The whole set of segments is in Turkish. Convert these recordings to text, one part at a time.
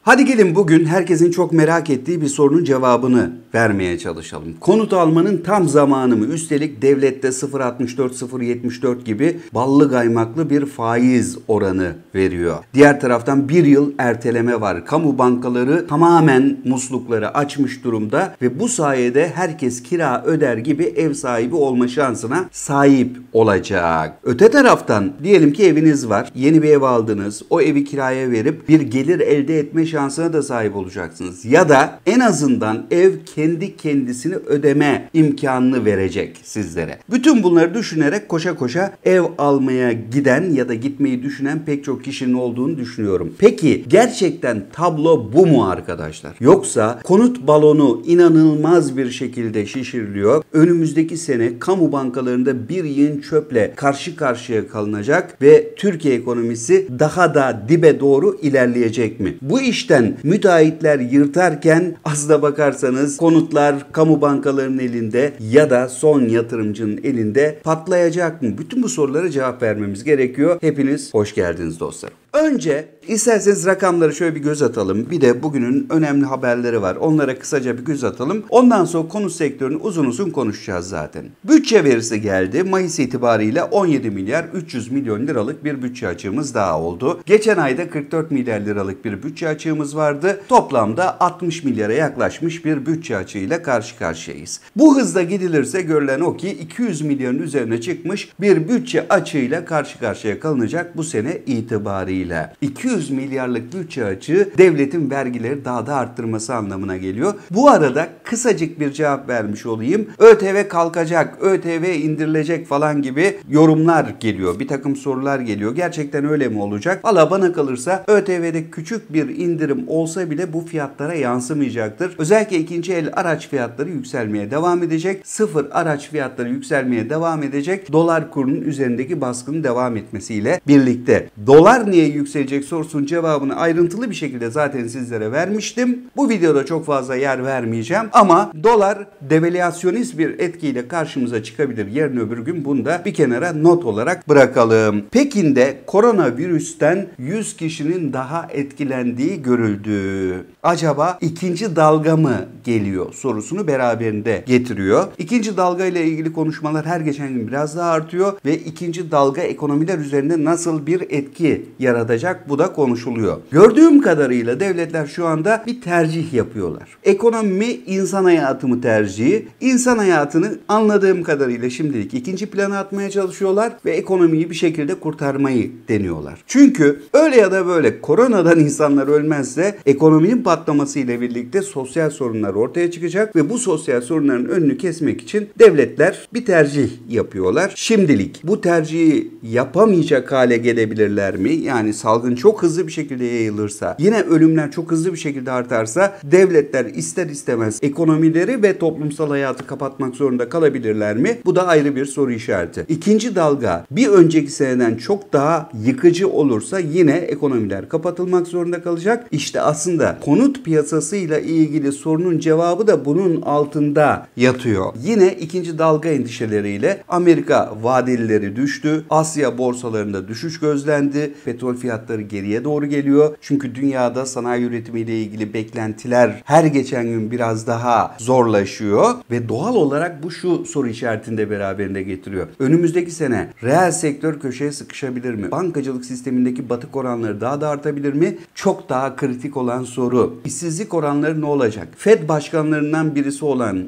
Hadi gelin bugün herkesin çok merak ettiği bir sorunun cevabını vermeye çalışalım. Konut almanın tam zamanı mı? Üstelik devlette 0.64, 0.74 gibi ballı kaymaklı bir faiz oranı veriyor. Diğer taraftan bir yıl erteleme var. Kamu bankaları tamamen muslukları açmış durumda ve bu sayede herkes kira öder gibi ev sahibi olma şansına sahip olacak. Öte taraftan diyelim ki eviniz var. Yeni bir ev aldınız. O evi kiraya verip bir gelir elde etme şansına da sahip olacaksınız. Ya da en azından ev kendi kendisini ödeme imkanını verecek sizlere. Bütün bunları düşünerek koşa koşa ev almaya giden ya da gitmeyi düşünen pek çok kişinin olduğunu düşünüyorum. Peki gerçekten tablo bu mu arkadaşlar? Yoksa konut balonu inanılmaz bir şekilde şişiriliyor. Önümüzdeki sene kamu bankalarında bir yığın çöple karşı karşıya kalınacak ve Türkiye ekonomisi daha da dibe doğru ilerleyecek mi? Bu işten müteahhitler yırtarken aslına bakarsanız konutlar kamu bankalarının elinde ya da son yatırımcının elinde patlayacak mı? Bütün bu sorulara cevap vermemiz gerekiyor. Hepiniz hoş geldiniz dostlarım. Önce isterseniz rakamları şöyle bir göz atalım. Bir de bugünün önemli haberleri var. Onlara kısaca bir göz atalım. Ondan sonra konut sektörünü uzun uzun konuşacağız zaten. Bütçe verisi geldi. Mayıs itibariyle 17 milyar 300 milyon liralık bir bütçe açığımız daha oldu. Geçen ayda 44 milyar liralık bir bütçe açığımız vardı. Toplamda 60 milyara yaklaşmış bir bütçe açığıyla karşı karşıyayız. Bu hızla gidilirse görülen o ki 200 milyarın üzerine çıkmış bir bütçe açığıyla karşı karşıya kalınacak bu sene itibariyle. 200 milyarlık bütçe açığı devletin vergileri daha da arttırması anlamına geliyor. Bu arada kısacık bir cevap vermiş olayım. ÖTV kalkacak, ÖTV indirilecek falan gibi yorumlar geliyor. Bir takım sorular geliyor. Gerçekten öyle mi olacak? Valla bana kalırsa ÖTV'de küçük bir indirim olsa bile bu fiyatlara yansımayacaktır. Özellikle ikinci el araç fiyatları yükselmeye devam edecek. Sıfır araç fiyatları yükselmeye devam edecek. Dolar kurunun üzerindeki baskının devam etmesiyle birlikte. Dolar niye yükselecek sorusunun cevabını ayrıntılı bir şekilde zaten sizlere vermiştim. Bu videoda çok fazla yer vermeyeceğim ama dolar devalüasyonist bir etkiyle karşımıza çıkabilir. Yarın öbür gün bunu da bir kenara not olarak bırakalım. Pekin'de koronavirüsten 100 kişinin daha etkilendiği görüldü. Acaba ikinci dalga mı geliyor sorusunu beraberinde getiriyor. İkinci dalga ile ilgili konuşmalar her geçen gün biraz daha artıyor ve ikinci dalga ekonomiler üzerinde nasıl bir etki yaratacak bu da konuşuluyor. Gördüğüm kadarıyla devletler şu anda bir tercih yapıyorlar. Ekonomi mi, insan hayatı mı tercihi? İnsan hayatını anladığım kadarıyla şimdilik ikinci plana atmaya çalışıyorlar ve ekonomiyi bir şekilde kurtarmayı deniyorlar. Çünkü öyle ya da böyle koronadan insanlar ölmezse ekonominin patlaması ile birlikte sosyal sorunlar ortaya çıkacak ve bu sosyal sorunların önünü kesmek için devletler bir tercih yapıyorlar. Şimdilik bu tercihi yapamayacak hale gelebilirler mi? Yani salgın çok hızlı bir şekilde yayılırsa, yine ölümler çok hızlı bir şekilde artarsa devletler ister istemez ekonomileri ve toplumsal hayatı kapatmak zorunda kalabilirler mi? Bu da ayrı bir soru işareti. İkinci dalga bir önceki seneden çok daha yıkıcı olursa yine ekonomiler kapatılmak zorunda kalacak. İşte aslında konut piyasasıyla ilgili sorunun cevabı da bunun altında yatıyor. Yine ikinci dalga endişeleriyle Amerika vadelileri düştü. Asya borsalarında düşüş gözlendi. Petrol fiyatları geriye doğru geliyor. Çünkü dünyada sanayi üretimiyle ilgili beklentiler her geçen gün biraz daha zorlaşıyor ve doğal olarak bu şu soru işaretini de beraberinde getiriyor. Önümüzdeki sene reel sektör köşeye sıkışabilir mi? Bankacılık sistemindeki batık oranları daha da artabilir mi? Çok daha kritik olan soru. İşsizlik oranları ne olacak? Fed başkanlarından birisi olan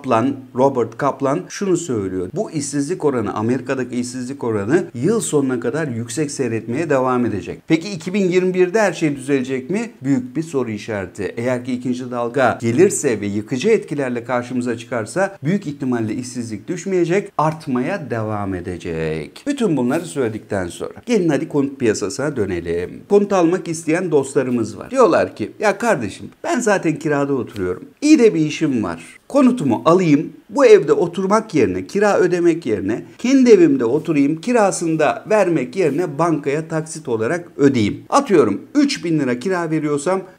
Robert Kaplan şunu söylüyor. Bu işsizlik oranı, Amerika'daki işsizlik oranı yıl sonuna kadar yüksek seyretmeye devam edecek. Peki 2021'de her şey düzelecek mi? Büyük bir soru işareti. Eğer ki ikinci dalga gelirse ve yıkıcı etkilerle karşımıza çıkarsa büyük ihtimalle işsizlik düşmeyecek, artmaya devam edecek. Bütün bunları söyledikten sonra gelin hadi konut piyasasına dönelim. Konut almak isteyen dostlarımız var. Diyorlar ki ya kardeşim ben zaten kirada oturuyorum. İyi de bir işim var. Konutumu alayım, bu evde oturmak yerine, kira ödemek yerine kendi evimde oturayım, kirasını da vermek yerine bankaya taksit olarak ödeyeyim. Atıyorum 3.000 lira kira veriyorsam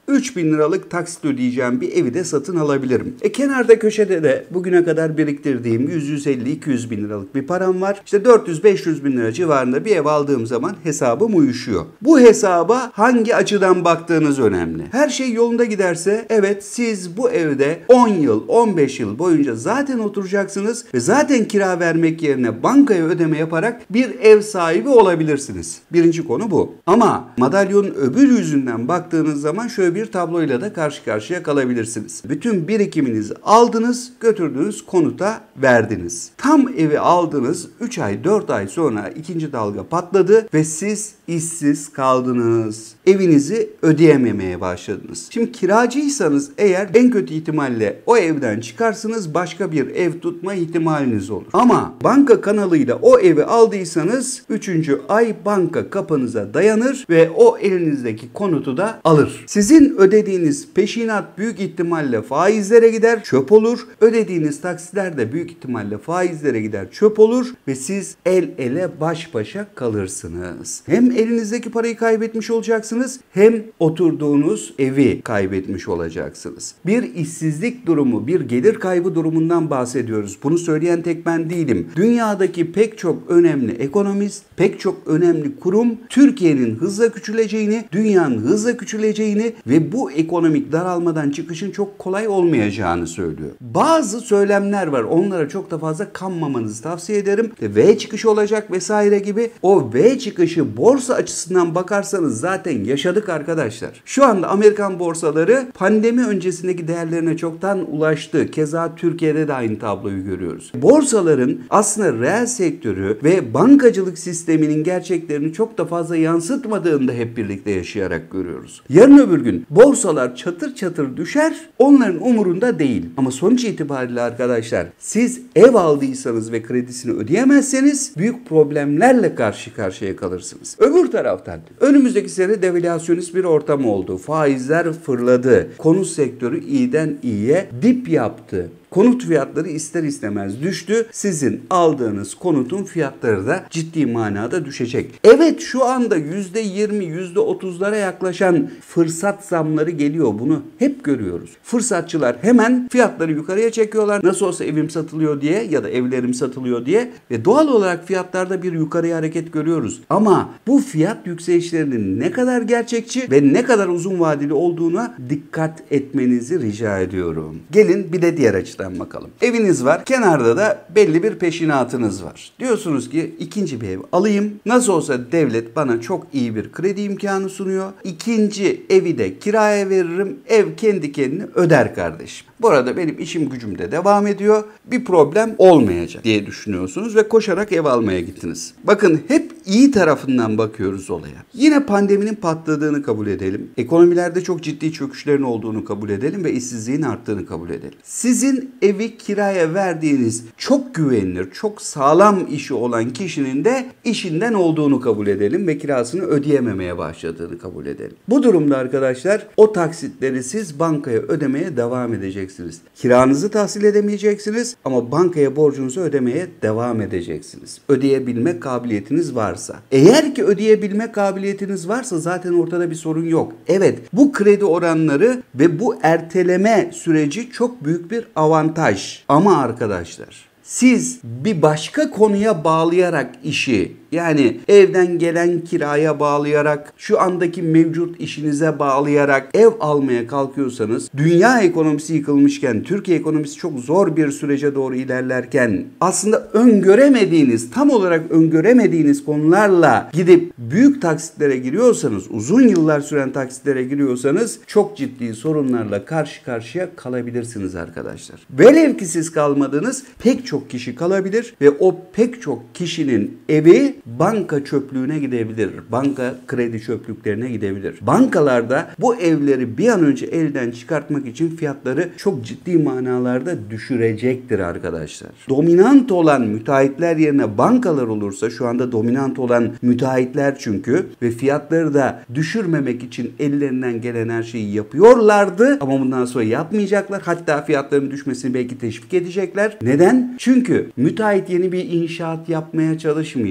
3.000 liralık taksit ödeyeceğim bir evi de satın alabilirim. Kenarda köşede de bugüne kadar biriktirdiğim 150-200 bin liralık bir param var. İşte 400-500 bin lira civarında bir ev aldığım zaman hesabım uyuşuyor. Bu hesaba hangi açıdan baktığınız önemli. Her şey yolunda giderse evet siz bu evde 10 yıl, 15 yıl boyunca zaten oturacaksınız ve zaten kira vermek yerine bankaya ödeme yaparak bir ev sahibi olabilirsiniz. Birinci konu bu. Ama madalyonun öbür yüzünden baktığınız zaman şöyle bir tabloyla da karşı karşıya kalabilirsiniz. Bütün birikiminizi aldınız, götürdüğünüz konuta verdiniz. Tam evi aldınız, 3 ay, 4 ay sonra ikinci dalga patladı ve siz işsiz kaldınız. Evinizi ödeyememeye başladınız. Şimdi kiracıysanız eğer en kötü ihtimalle o evden çıkarsınız, başka bir ev tutma ihtimaliniz olur. Ama banka kanalıyla o evi aldıysanız 3. ay banka kapınıza dayanır ve o elinizdeki konutu da alır. Sizin ödediğiniz peşinat büyük ihtimalle faizlere gider, çöp olur. Ödediğiniz taksitler de büyük ihtimalle faizlere gider, çöp olur ve siz el ele baş başa kalırsınız. Hem elinizdeki parayı kaybetmiş olacaksınız hem oturduğunuz evi kaybetmiş olacaksınız. Bir işsizlik durumu, bir gelir kaybı durumundan bahsediyoruz. Bunu söyleyen tek ben değilim. Dünyadaki pek çok önemli ekonomist, pek çok önemli kurum Türkiye'nin hızla küçüleceğini, dünyanın hızla küçüleceğini ve bu ekonomik daralmadan çıkışın çok kolay olmayacağını söylüyor. Bazı söylemler var. Onlara çok da fazla kanmamanızı tavsiye ederim. V çıkışı olacak vesaire gibi. O V çıkışı borsa açısından bakarsanız zaten yaşadık arkadaşlar. Şu anda Amerikan borsaları pandemi öncesindeki değerlerine çoktan ulaştı. Keza Türkiye'de de aynı tabloyu görüyoruz. Borsaların aslında reel sektörü ve bankacılık sisteminin gerçeklerini çok da fazla yansıtmadığını da hep birlikte yaşayarak görüyoruz. Yarın öbür gün borsalar çatır çatır düşer, onların umurunda değil. Ama sonuç itibariyle arkadaşlar siz ev aldıysanız ve kredisini ödeyemezseniz büyük problemlerle karşı karşıya kalırsınız. Öbür taraftan önümüzdeki sene devalüasyonist bir ortam oldu. Faizler fırladı. Konut sektörü iyiden iyiye dip yaptı. Konut fiyatları ister istemez düştü. Sizin aldığınız konutun fiyatları da ciddi manada düşecek. Evet şu anda %20, %30'lara yaklaşan fırsat zamları geliyor. Bunu hep görüyoruz. Fırsatçılar hemen fiyatları yukarıya çekiyorlar. Nasıl olsa evim satılıyor diye ya da evlerim satılıyor diye ve doğal olarak fiyatlarda bir yukarıya hareket görüyoruz. Ama bu fiyat yükselişlerinin ne kadar gerçekçi ve ne kadar uzun vadeli olduğuna dikkat etmenizi rica ediyorum. Gelin bir de diğer açıdan bakalım. Eviniz var. Kenarda da belli bir peşinatınız var. Diyorsunuz ki ikinci bir ev alayım. Nasıl olsa devlet bana çok iyi bir kredi imkanı sunuyor. İkinci evi de kiraya veririm. Ev kendi kendini öder kardeşim. Bu arada benim işim gücüm de devam ediyor. Bir problem olmayacak diye düşünüyorsunuz ve koşarak ev almaya gittiniz. Bakın hep iyi tarafından bakıyoruz olaya. Yine pandeminin patladığını kabul edelim. Ekonomilerde çok ciddi çöküşlerin olduğunu kabul edelim ve işsizliğin arttığını kabul edelim. Sizin evi kiraya verdiğiniz çok güvenilir, çok sağlam işi olan kişinin de işinden olduğunu kabul edelim ve kirasını ödeyememeye başladığını kabul edelim. Bu durumda arkadaşlar o taksitleri siz bankaya ödemeye devam edeceksiniz. Kiranızı tahsil edemeyeceksiniz ama bankaya borcunuzu ödemeye devam edeceksiniz. Ödeyebilme kabiliyetiniz varsa. Eğer ki ödeyebilme kabiliyetiniz varsa zaten ortada bir sorun yok. Evet, bu kredi oranları ve bu erteleme süreci çok büyük bir avantaj. Ama arkadaşlar siz bir başka konuya bağlayarak işi, yani evden gelen kiraya bağlayarak, şu andaki mevcut işinize bağlayarak ev almaya kalkıyorsanız, dünya ekonomisi yıkılmışken, Türkiye ekonomisi çok zor bir sürece doğru ilerlerken, aslında öngöremediğiniz, tam olarak öngöremediğiniz konularla gidip büyük taksitlere giriyorsanız, uzun yıllar süren taksitlere giriyorsanız çok ciddi sorunlarla karşı karşıya kalabilirsiniz arkadaşlar. Velev ki siz kalmadınız, pek çok kişi kalabilir ve o pek çok kişinin evi banka çöplüğüne gidebilir. Banka kredi çöplüklerine gidebilir. Bankalarda bu evleri bir an önce elden çıkartmak için fiyatları çok ciddi manalarda düşürecektir arkadaşlar. Dominant olan müteahhitler yerine bankalar olursa, şu anda dominant olan müteahhitler çünkü ve fiyatları da düşürmemek için ellerinden gelen her şeyi yapıyorlardı ama bundan sonra yapmayacaklar. Hatta fiyatların düşmesini belki teşvik edecekler. Neden? Çünkü müteahhit yeni bir inşaat yapmaya çalışmayacak.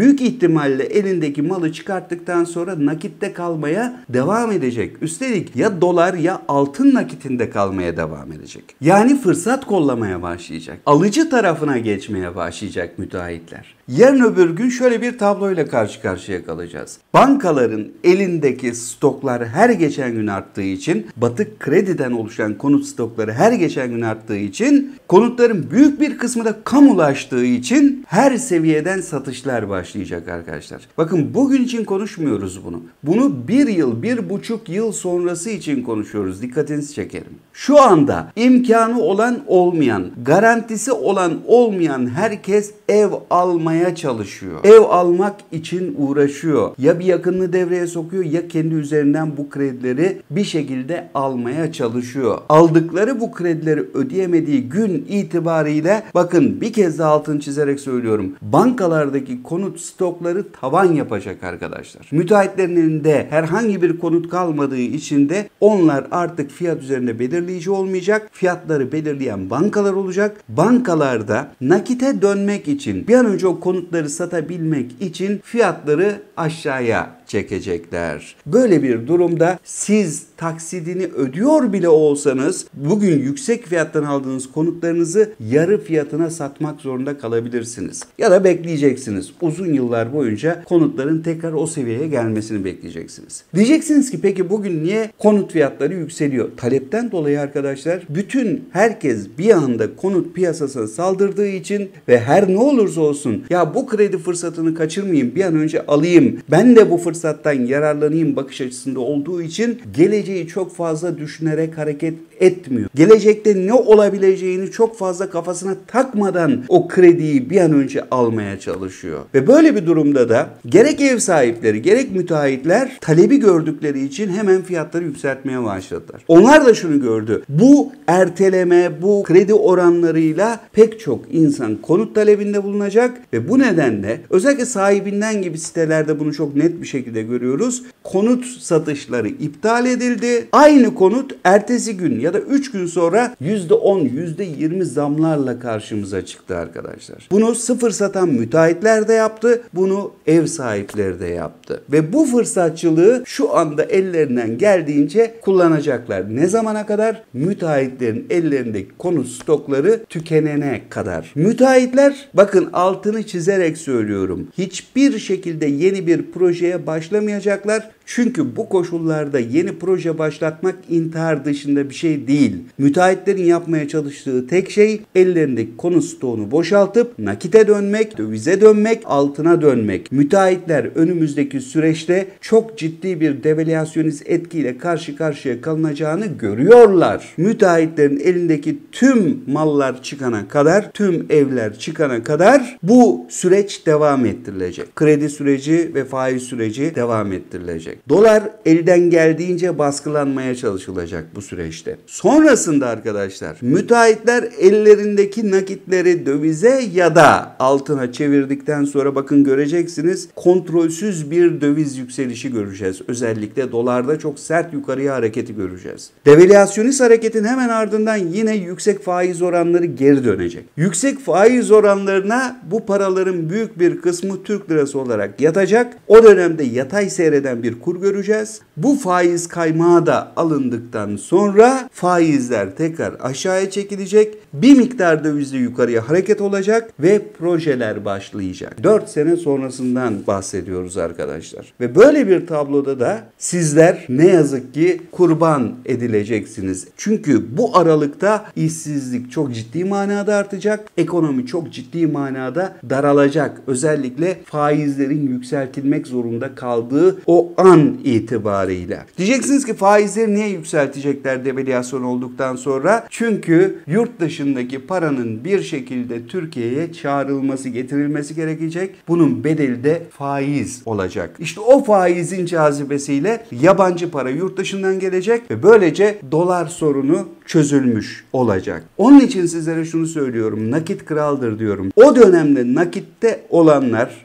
büyük ihtimalle elindeki malı çıkarttıktan sonra nakitte kalmaya devam edecek. Üstelik ya dolar ya altın nakitinde kalmaya devam edecek. Yani fırsat kollamaya başlayacak. Alıcı tarafına geçmeye başlayacak müteahhitler. Yarın öbür gün şöyle bir tabloyla karşı karşıya kalacağız. Bankaların elindeki stoklar her geçen gün arttığı için, batık krediden oluşan konut stokları her geçen gün arttığı için, konutların büyük bir kısmı da kamulaştığı için her seviyeden satışlar başlayacak arkadaşlar. Bakın bugün için konuşmuyoruz bunu. Bunu 1 yıl, 1,5 yıl sonrası için konuşuyoruz. Dikkatinizi çekerim. Şu anda imkanı olan olmayan, garantisi olan olmayan herkes ev almaya çalışıyor. Ev almak için uğraşıyor. Ya bir yakınını devreye sokuyor ya kendi üzerinden bu kredileri bir şekilde almaya çalışıyor. Aldıkları bu kredileri ödeyemediği gün itibariyle bakın bir kez daha altını çizerek söylüyorum. Bankalardaki konut stokları tavan yapacak arkadaşlar. Müteahhitlerin elinde herhangi bir konut kalmadığı için de onlar artık fiyat üzerinde belirleyici olmayacak. Fiyatları belirleyen bankalar olacak. Bankalarda nakite dönmek için, bir an önce o konutları satabilmek için fiyatları aşağıya çekecekler. Böyle bir durumda siz taksidini ödüyor bile olsanız bugün yüksek fiyattan aldığınız konutlarınızı yarı fiyatına satmak zorunda kalabilirsiniz. Ya da bekleyeceksiniz. Uzun yıllar boyunca konutların tekrar o seviyeye gelmesini bekleyeceksiniz. Diyeceksiniz ki peki bugün niye konut fiyatları yükseliyor? Talepten dolayı arkadaşlar bütün herkes bir anda konut piyasasına saldırdığı için ve her ne olursa olsun ya bu kredi fırsatını kaçırmayayım, bir an önce alayım, ben de bu fırsattan yararlanayım bakış açısında olduğu için geleceği çok fazla düşünerek hareket etmiyor. Gelecekte ne olabileceğini çok fazla kafasına takmadan o krediyi bir an önce almaya çalışıyor. Ve böyle bir durumda da gerek ev sahipleri gerek müteahhitler talebi gördükleri için hemen fiyatları yükseltmeye başladılar. Onlar da şunu gördü. Bu erteleme, bu kredi oranlarıyla pek çok insan konut talebinde bulunacak ve bu nedenle özellikle sahibinden gibi sitelerde bunu çok net bir şekilde görüyoruz. Konut satışları iptal edildi. Aynı konut ertesi gün ya da 3 gün sonra %10, %20 zamlarla karşımıza çıktı arkadaşlar. Bunu sıfır satan müteahhitler de yaptı. Bunu ev sahipleri de yaptı. Ve bu fırsatçılığı şu anda ellerinden geldiğince kullanacaklar. Ne zamana kadar? Müteahhitlerin ellerindeki konut stokları tükenene kadar. Müteahhitler bakın altını çizerek söylüyorum. Hiçbir şekilde yeni bir projeye başlamayacaklar. Çünkü bu koşullarda yeni proje başlatmak intihar dışında bir şey değil. Müteahhitlerin yapmaya çalıştığı tek şey ellerindeki konut stoğunu boşaltıp nakite dönmek, dövize dönmek, altına dönmek. Müteahhitler önümüzdeki süreçte çok ciddi bir devalüasyonist etkiyle karşı karşıya kalınacağını görüyorlar. Müteahhitlerin elindeki tüm mallar çıkana kadar, tüm evler çıkana kadar bu süreç devam ettirilecek. Kredi süreci ve faiz süreci devam ettirilecek. Dolar elden geldiğince baskılanmaya çalışılacak bu süreçte. Sonrasında arkadaşlar müteahhitler ellerindeki nakitleri dövize ya da altına çevirdikten sonra bakın göreceksiniz kontrolsüz bir döviz yükselişi göreceğiz. Özellikle dolarda çok sert yukarıya hareketi göreceğiz. Devalüasyonist hareketin hemen ardından yine yüksek faiz oranları geri dönecek. Yüksek faiz oranlarına bu paraların büyük bir kısmı Türk lirası olarak yatacak. O dönemde yatay seyreden bir kur göreceğiz. Bu faiz kaymağı da alındıktan sonra faizler tekrar aşağıya çekilecek. Bir miktar dövizle yukarıya hareket olacak ve projeler başlayacak. 4 sene sonrasından bahsediyoruz arkadaşlar. Ve böyle bir tabloda da sizler ne yazık ki kurban edileceksiniz. Çünkü bu aralıkta işsizlik çok ciddi manada artacak. Ekonomi çok ciddi manada daralacak. Özellikle faizlerin yükseltilmek zorunda kaldığı o an itibarıyla. Diyeceksiniz ki faizleri niye yükseltecekler devalüasyon olduktan sonra? Çünkü yurt dışındaki paranın bir şekilde Türkiye'ye çağrılması, getirilmesi gerekecek. Bunun bedeli de faiz olacak. İşte o faizin cazibesiyle yabancı para yurt dışından gelecek ve böylece dolar sorunu çözülmüş olacak. Onun için sizlere şunu söylüyorum. Nakit kraldır diyorum. O dönemde nakitte olanlar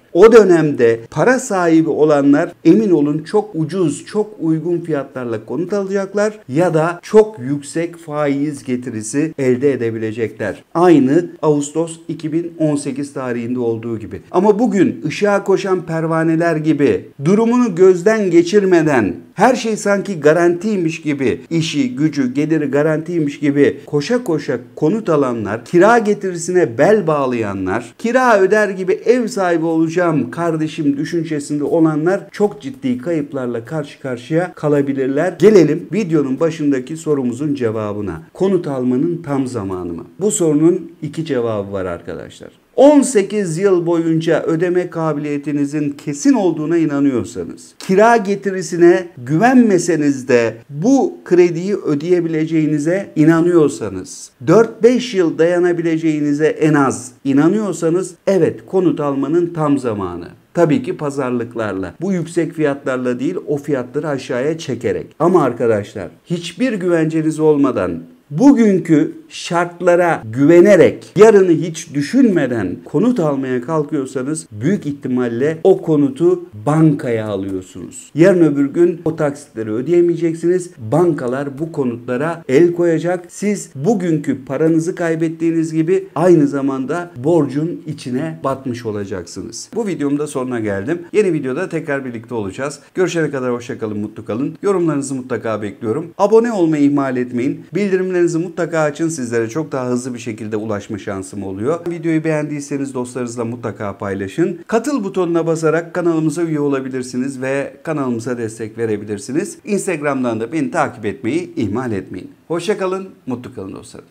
O dönemde para sahibi olanlar emin olun çok ucuz, çok uygun fiyatlarla konut alacaklar ya da çok yüksek faiz getirisi elde edebilecekler. Aynı Ağustos 2018 tarihinde olduğu gibi. Ama bugün ışığa koşan pervaneler gibi durumunu gözden geçirmeden her şey sanki garantiymiş gibi, işi, gücü, geliri garantiymiş gibi koşa koşa konut alanlar, kira getirisine bel bağlayanlar, kira öder gibi ev sahibi olacağım kardeşim düşüncesinde olanlar çok ciddi kayıplarla karşı karşıya kalabilirler. Gelelim videonun başındaki sorumuzun cevabına. Konut almanın tam zamanı mı? Bu sorunun iki cevabı var arkadaşlar. 18 yıl boyunca ödeme kabiliyetinizin kesin olduğuna inanıyorsanız, kira getirisine güvenmeseniz de bu krediyi ödeyebileceğinize inanıyorsanız, 4-5 yıl dayanabileceğinize en az inanıyorsanız, evet konut almanın tam zamanı. Tabii ki pazarlıklarla. Bu yüksek fiyatlarla değil, o fiyatları aşağıya çekerek. Ama arkadaşlar hiçbir güvenceniz olmadan bugünkü şartlara güvenerek, yarını hiç düşünmeden konut almaya kalkıyorsanız büyük ihtimalle o konutu bankaya alıyorsunuz. Yarın öbür gün o taksitleri ödeyemeyeceksiniz. Bankalar bu konutlara el koyacak. Siz bugünkü paranızı kaybettiğiniz gibi aynı zamanda borcun içine batmış olacaksınız. Bu videomun da sonuna geldim. Yeni videoda tekrar birlikte olacağız. Görüşene kadar hoşça kalın, mutlu kalın. Yorumlarınızı mutlaka bekliyorum. Abone olmayı ihmal etmeyin. Bildirimlerinizi mutlaka açın. Sizlere çok daha hızlı bir şekilde ulaşma şansım oluyor. Videoyu beğendiyseniz dostlarınızla mutlaka paylaşın. Katıl butonuna basarak kanalımıza üye olabilirsiniz ve kanalımıza destek verebilirsiniz. Instagram'dan da beni takip etmeyi ihmal etmeyin. Hoşça kalın, mutlu kalın dostlarım.